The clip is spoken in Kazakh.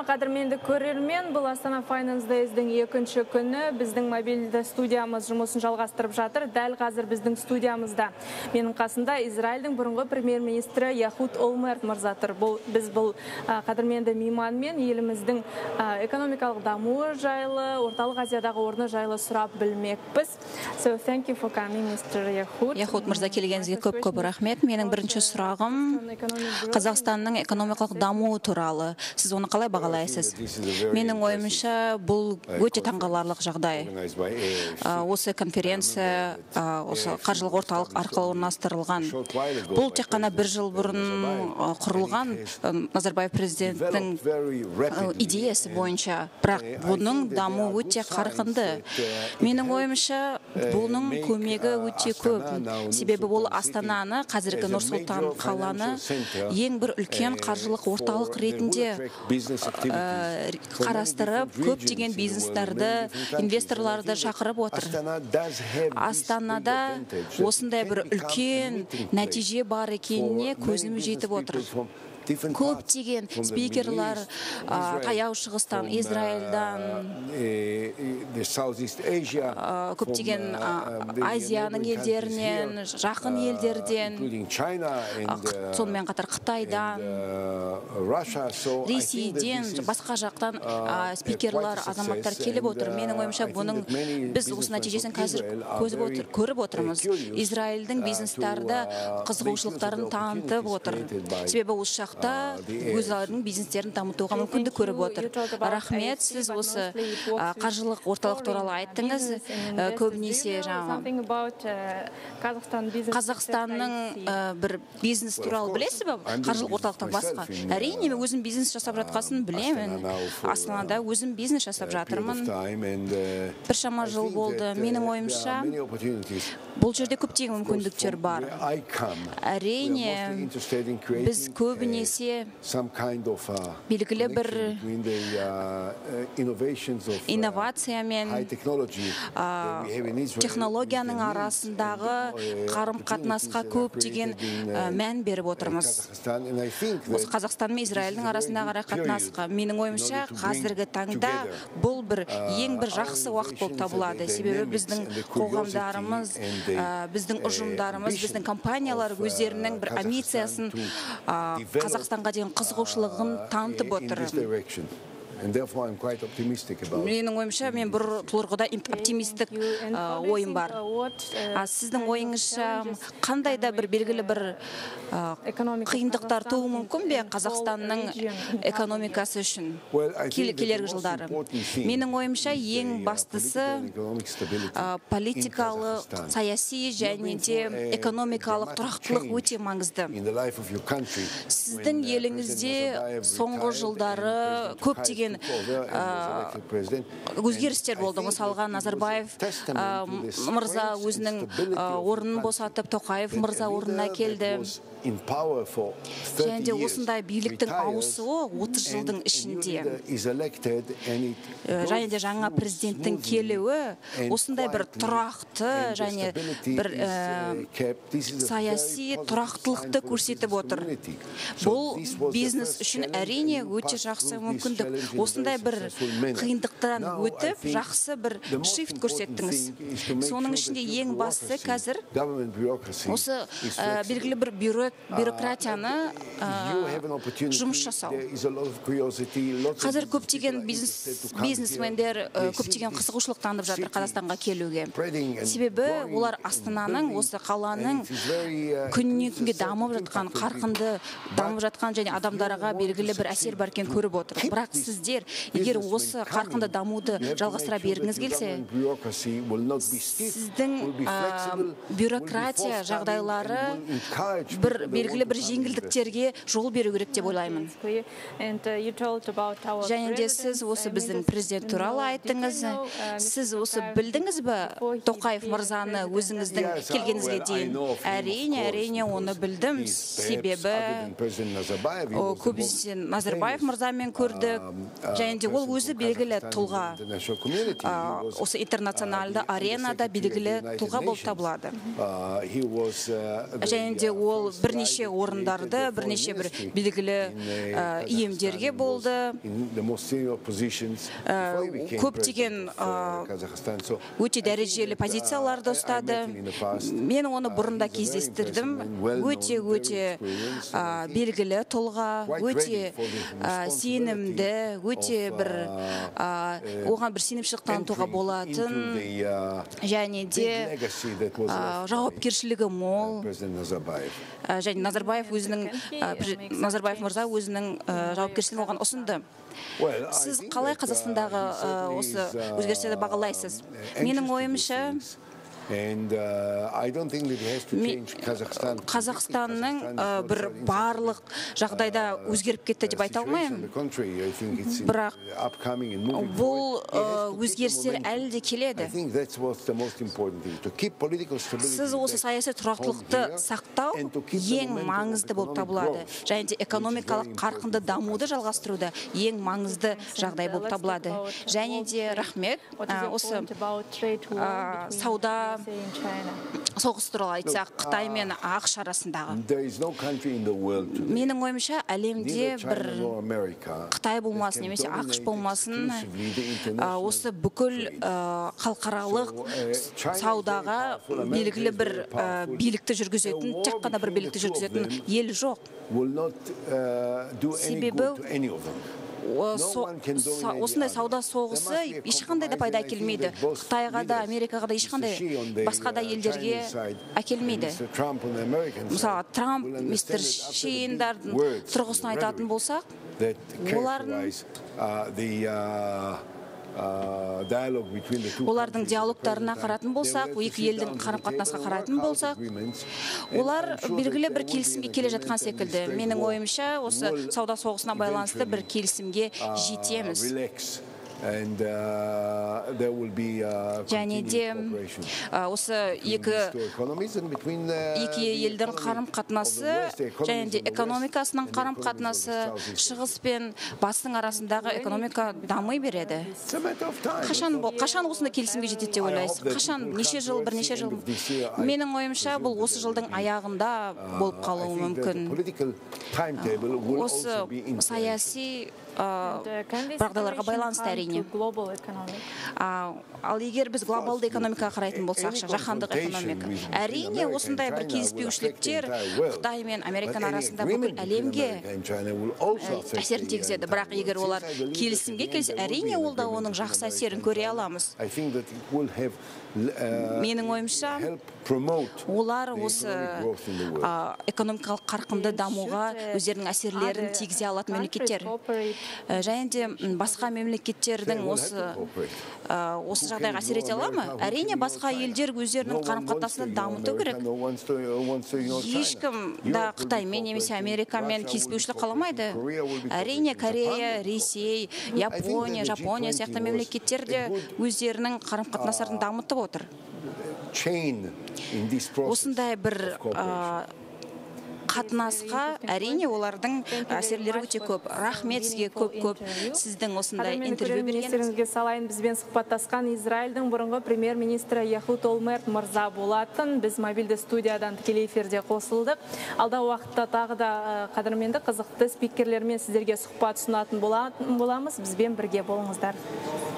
қадірменді көрермен, бұл Астана Finance Days-дің екінші күні біздің мобильді студиямыз жұмысын жалғастырып жатыр. Дәл қазір біздің студиямызда менің қасында Израильдің бұрынғы премьер-министрі Яхуд Олмерт мырза тұр. Біз бұл қадірменді мейманмен еліміздің экономикалық дамуы жайлы, Орталық Азиядағы орны жайлы сұрап білмекпіз. So thank you for coming, Mr. Яхуд. Яхуд мырза, келгеніңізге көп рахмет. Менің бірінші сұрағым Қазақстанның экономикалық дамуы туралы. Сіз оны қалай бағалайсыз? Менің ойымша, бұл өте таңғаларлық жағдай. Осы конференция, осы қаржылық орталық арқылы орналастырылған. Бұл тек қана бір жыл бұрын құрылған Назарбаев президенттің идеясы бойынша, бірақ бұның даму өте қарқынды. Менің ойымша, бұның көмегі өте көп. Себебі бұл Астананы, қазіргі Нұр-Сұлтан қаланы ең бір үлкен қаржылық орталық ретінде қарастырып, көптеген бизнестарды, инвесторларды шақырып отыр. Астанада осындай бір үлкен нәтиже бар екеніне көзім жетіп отыр. Көптеген спикерлар Таяу Шығыстан, Израильдан, көптеген Азияның елдерінен, жақын елдерден, сонымен қатар Қытайдан, Ресейден, басқа жақтан спикерлар, азаматтар келіп отыр. Менің ойымша, бұның біз осы нәтижесін қазір көріп отырмыз. Израильдің бизнестарды қызығушылықтарын танытып отыр. Себебі осы өзлерінің бизнестерін дамытуға мүмкіндік көріп отыр. Рахмет, сіз осы қаржылық орталық туралы айттыңыз. Көбінесе Қазақстанның бір бизнес туралы білесіз бе? Қаржылық орталықтан басқа. Әрине, өзім бизнес жасап жатқасын білемін. Астанада өзім бизнес жасап жатырмын. Біршама жыл болды. Менің ойымша, бұл жерде көптеген мүмкіндіктер бар. Әрине, біз көбінесе белгілі бір инновация мен технологияның арасындағы қарым-қатынасқа көптеген мән беріп отырмыз. Осы Қазақстан мен Израильдің арасындағы қатынасқа. Менің ойымша, қазіргі таңда бұл бір ең бір жақсы уақыт болып табылады. Себебі біздің қоғамдарымыз, біздің ұжымдарымыз, біздің компаниялар өздерінің бір амбициясын Қазақстанға деген қызығушылығын танытып отыр. Менің ойымша, мен бір тұрғыда оптимистік ойым бар. Сіздің ойыңызша, қандай да бір белгілі бір қиындықтар туы мүмкін бе Қазақстанның экономикасы үшін келергі жылдары? Менің ойымша, ең бастысы политикалық, саяси және де экономикалық тұрақтылық өте маңызды. Сіздің еліңізде соңғы жылдары көптеген өзгерістер болды. Мысалға, Назарбаев мырза өзінің орнын босатып, Тоқаев мырза орнына келді. Және де осындай биліктің ауысуы 30 жылдың ішінде. Және де жаңа президенттің келуі осындай бір тұрақты және бір саяси тұрақтылықты көрсетіп отыр. Бұл бизнес үшін әрине өте жақсы мүмкіндік. Осындай бір қиындықтан өтіп, жақсы бір шифт көрсеттіңіз. Соның ішінде ең бастысы қазір осы белгілі бір бюрократияны жұмыс жасау. Қазір көптеген бизнесмендер көптеген қызығушылық танытып жатыр Қазақстанға келуге. Себебі олар Астананың, осы қаланың күннен күнге дамып жатқан, қарқынды дамып жатқан және адамдарға белгілі бір әсер бар екенін көріп отыр. Бірақ сіздер, егер осы қарқынды дамуды жалғастыра бергіңіз келсе, сіздің бюрократия жағдайлары белгілі бір жеңілдіктерге жол беру керек деп ойлаймын. Және де сіз осы біздің президент туралы айттыңыз. Сіз осы білдіңіз бе Тоқаев мырзаны өзіңіздің келгеніңізге дейін? Әрине оны білдім. Себебі көбінесе Назарбаев мырзамен көрдік. және де ол өзі белгілі тұлға. Осы интернационалды аренада белгілі тұлға болып табылады. Және де ол бірнеше орындарды, бірнеше бір белгілі иемдерге болды. Көптеген өте дәрежелі позицияларды ұстады. Мен оны бұрында кездестірдім. Өте белгілі тұлға, өте сенімді, өте бір оған бір сенімшілік танытуға болатын, және де жауапкершілігі мол. Және Назарбаев мырза өзінің жауапкершілігін оған ұсынды. Сіз қалай Қазақстандағы осы өзгерістерді бағалайсыз? Менің ойымша, Қазақстанның бір барлық жағдайда өзгеріп кетті деп айта алмаймын. Бірақ бұл өзгерістер әлі де келеді. Сіз осы саяси тұрақтылықты сақтау ең маңызды болып табылады. Және де экономикалық қарқынды дамуды жалғастыруда ең маңызды жағдай болып табылады. Және де рахмет, осы сауда соғыс туралы айтсақ, Қытай мен ақш арасындағы. Менің ойымша, әлемде бір Қытай болмасын, немесе ақш болмасын, осы бүкіл халықаралық саудаға белгілі бір билікті жүргізетін, тек қана бір билікті жүргізетін ел жоқ. Себебі осындай сауда соғысы ешқандай да пайда әкелмейді. Қытайға да, Америкаға да ешқандай басқа да елдерге әкелмейді. Мысалы, Трамп, мистер Шиіндардың тұрғысын айтатын болсақ, олардың диалогтарына қаратын болсақ, екі елдің қарым-қатынасқа қарайтын болсақ, олар белгілі бір келісімге келе жатқан секілді. Менің ойымша, осы сауда соғысына байланысты бір келісімге жетеміз. Және де осы екі елдің қарым-қатынасы және де экономикасының қарым-қатынасы шығыс пен батыстың арасындағы экономика дамый береді. Қашан осында келісімге жетеді деп ойлайсыз? Қашан? Неше жыл, бірнеше жыл? Менің ойымша, бұл осы жылдың аяғында болып қалуы мүмкін. Осы саяси бағдарларға байланысты әрине. Ал егер біз глобалды экономикаға қарайтын болсақ, жаһандық экономика, әрине осындай бір келіспеушіліктер Қытай мен Американ арасында бүкіл әлемге әсерін тигізеді. Бірақ егер олар келісімге келсе, әрине ол да оның жақсы әсерін көре аламыз. Менің ойымша, олар осы экономикалық қарқынды дамуға өздерінің әсерлерін тигізе алатын мемлекеттер. Және де басқа мемлекеттердің осы жағдайға әсер ете ала ма? Әрине басқа елдер өздерінің қарым-қатынасын дамыту керек. Ешкім да Қытаймен немесе Америкамен келіспеушілік қаламайды. Әрине Корея, Ресей, Япония, Жапония сияқты мемлекеттер де өздерінің қарым-қатынастарын дамытып отыр. Осындай бір қатынасқа әрине олардың әсерлері өте көп. Рахмет сізге көп сіздің осындай интервью берген. Естеріңізге салайын, бізбен сұхбаттасқан Израильдің бұрынғы премьер-министрі Яхуд Олмерт мырза болатын. Біз мобильді студиядан тікелей эфирде қосылдық. Алдағы уақытта тағы да қадірменді қызықты спикерлермен сіздерге сұхбат ұсынатын боламыз. Бізбен бірге болыңыздар.